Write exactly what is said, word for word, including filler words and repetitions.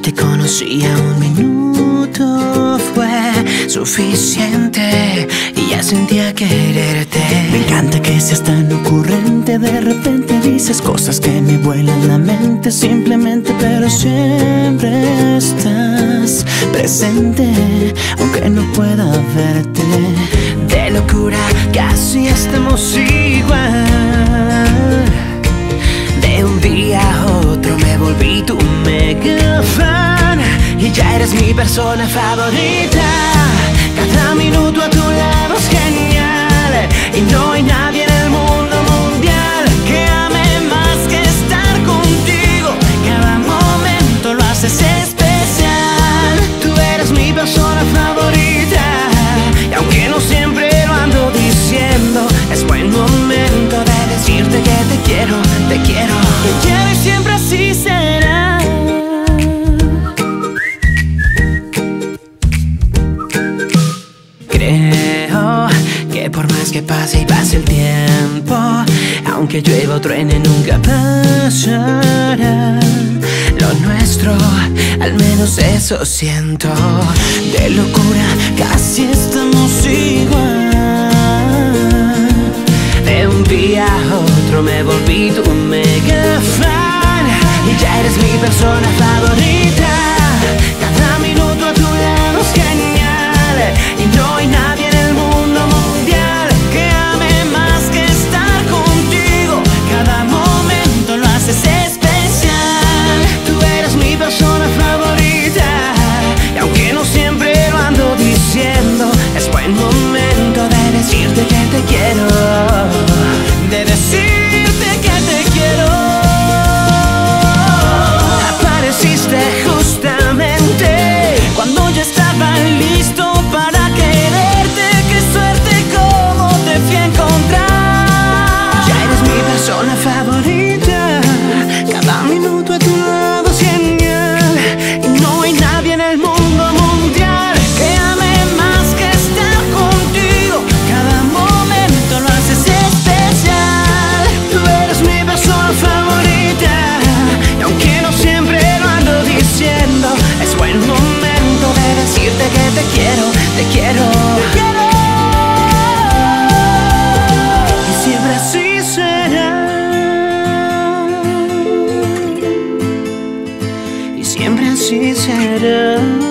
te conocía, un minuto fue suficiente y ya sentía quererte. Me encanta que seas tan ocurrente. De repente dices cosas que me vuelan la mente. Simplemente, pero siempre estás presente, aunque no pueda verte. De locura, casi estamos igual. De un día a otro me volví tu mega fan y ya eres mi persona favorita. Cada minuto a tu lado es genial y no hay nadie en el mundo mundial que ame más que estar contigo. Cada momento lo haces especial. Tú eres mi persona favorita y aunque no siempre lo ando diciendo, es buen momento de decirte que te quiero, te quiero, te quiero y siempre así será. Creo que por más que pase y pase el tiempo, aunque llueva o truene nunca pasará. Lo nuestro, al menos eso siento. De locura, casi estamos igual. De un día a otro me volví tu mega fan y ya eres mi persona favorita. Cada minuto a tu lado es genial y no hay nadie en el mundo mundial que ame más que estar contigo. Cada momento lo haces especial. Tú eres mi persona favorita y aunque no siempre lo ando diciendo, es buen momento de decirte que te quiero, de decirte que te quiero. Apareciste justamente cuando yo estaba listo para quererte. Qué suerte cómo te fui a encontrar. Ya eres mi persona favorita. Cada minuto a tu lado es genial y no hay nadie en el mundo mundial que ame más que estar contigo. Cada momento lo haces especial. Tú eres mi persona favorita y aunque no siempre lo ando diciendo, es buen momento de decirte que te quiero, te quiero, te quiero. Y siempre así será. Y siempre así será.